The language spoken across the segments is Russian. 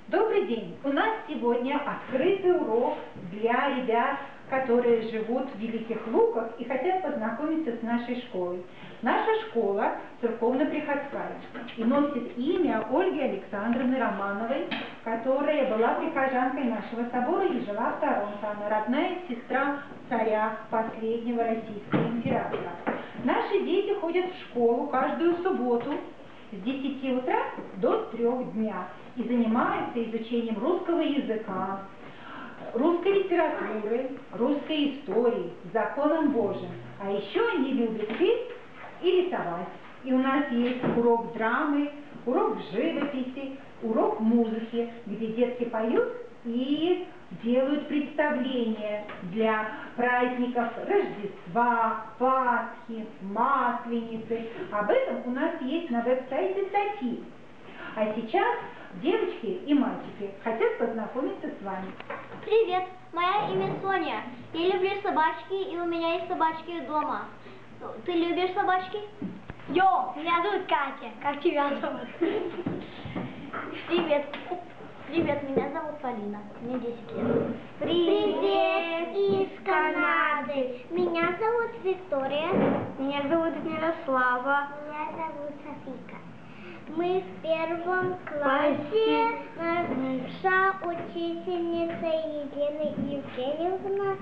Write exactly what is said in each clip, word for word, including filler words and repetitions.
Добрый день! У нас сегодня открытый урок для ребят, которые живут в Великих Луках и хотят познакомиться с нашей школой. Наша школа церковно-приходская и носит имя Ольги Александровны Романовой, которая была прихожанкой нашего собора и жила в Торонто. Она родная сестра царя последнего российского императора. Наши дети ходят в школу каждую субботу с десяти утра до трёх дня и занимаются изучением русского языка, русской литературы, русской истории, законом Божьим. А еще они любят петь и рисовать. И у нас есть урок драмы, урок живописи, урок музыки, где детки поют и делают представления для праздников Рождества, Пасхи, Масленицы. Об этом у нас есть на веб-сайте статьи. А сейчас девочки и мальчики хотят познакомиться с вами. Привет, мое имя Соня. Я люблю собачки, и у меня есть собачки дома. Ты любишь собачки? Йо, меня зовут Катя. Как тебя зовут? Привет. Привет, меня зовут Полина. Мне десять лет. Привет из Канады. Меня зовут Виктория. Меня зовут Мирослава. Меня зовут Софика. Мы в первом классе. Наша учительница Елена Евгеньевна.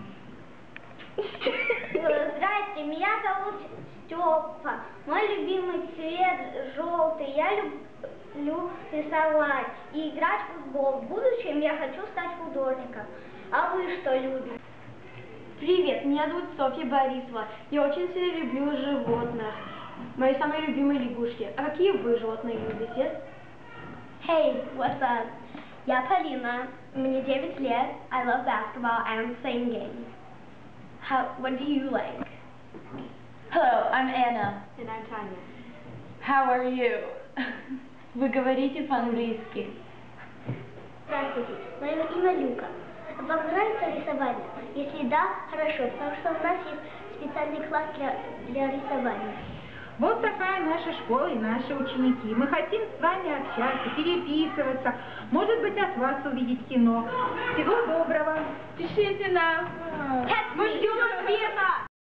Здрасте, меня зовут Степа. Мой любимый цвет желтый. Я люблю рисовать и играть в футбол. В будущем я хочу стать художником. А вы что любите? Привет, меня зовут Софья Борисова. Я очень сильно люблю животных. Мои самые любимые лягушки. А какие вы животные любите? Hey, what's up? Я Полина. Мне девять лет. I love basketball and playing games. How, what do you like? Hello, I'm Anna. And I'm Tanya. How are you? Вы говорите по-английски. Здравствуйте, мое имя Люка. Вам нравится рисование? Если да, хорошо, потому что у нас есть специальный класс для, для рисования. Вот такая наша школа и наши ученики. Мы хотим с вами общаться, переписываться, может быть, от вас увидеть кино. Всего доброго! Пишите нам. Мы ждем ответа!